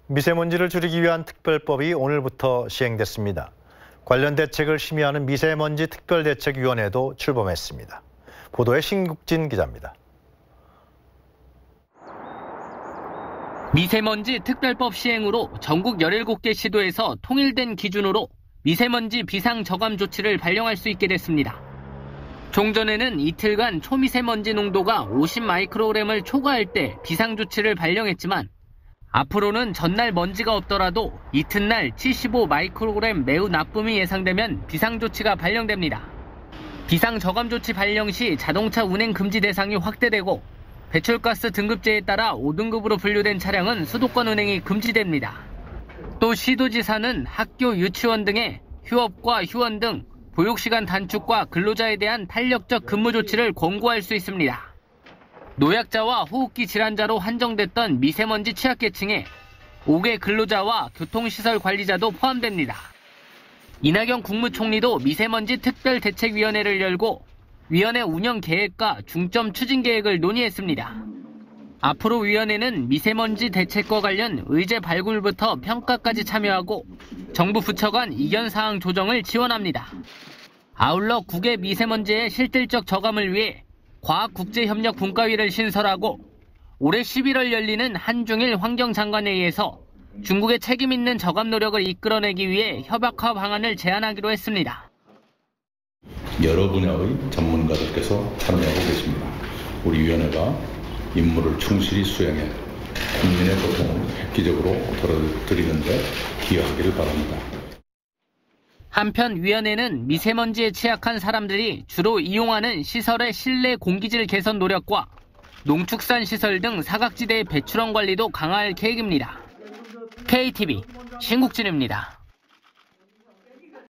미세먼지를 줄이기 위한 특별법이 오늘부터 시행됐습니다. 관련 대책을 심의하는 미세먼지 특별대책위원회도 출범했습니다. 보도에 신국진 기자입니다. 미세먼지 특별법 시행으로 전국 17개 시도에서 통일된 기준으로 미세먼지 비상 저감 조치를 발령할 수 있게 됐습니다. 종전에는 이틀간 초미세먼지 농도가 50마이크로그램을 초과할 때 비상 조치를 발령했지만 앞으로는 전날 먼지가 없더라도 이튿날 75마이크로그램 매우 나쁨이 예상되면 비상조치가 발령됩니다. 비상저감조치 발령 시 자동차 운행 금지 대상이 확대되고 배출가스 등급제에 따라 5등급으로 분류된 차량은 수도권 운행이 금지됩니다. 또 시도지사는 학교, 유치원 등의 휴업과 휴원 등 보육시간 단축과 근로자에 대한 탄력적 근무 조치를 권고할 수 있습니다. 노약자와 호흡기 질환자로 한정됐던 미세먼지 취약계층에 5개 근로자와 교통시설 관리자도 포함됩니다. 이낙연 국무총리도 미세먼지 특별대책위원회를 열고 위원회 운영 계획과 중점 추진 계획을 논의했습니다. 앞으로 위원회는 미세먼지 대책과 관련 의제 발굴부터 평가까지 참여하고 정부 부처 간 이견 사항 조정을 지원합니다. 아울러 국외 미세먼지의 실질적 저감을 위해 과학국제협력 분과위를 신설하고 올해 11월 열리는 한중일 환경장관회의에서 중국의 책임 있는 저감 노력을 이끌어내기 위해 협약화 방안을 제안하기로 했습니다. 여러 분야의 전문가들께서 참여하고 계십니다. 우리 위원회가 임무를 충실히 수행해 국민의 고통을 획기적으로 덜어드리는 데 기여하기를 바랍니다. 한편 위원회는 미세먼지에 취약한 사람들이 주로 이용하는 시설의 실내 공기질 개선 노력과 농축산 시설 등 사각지대의 배출원 관리도 강화할 계획입니다. KTV 신국진입니다.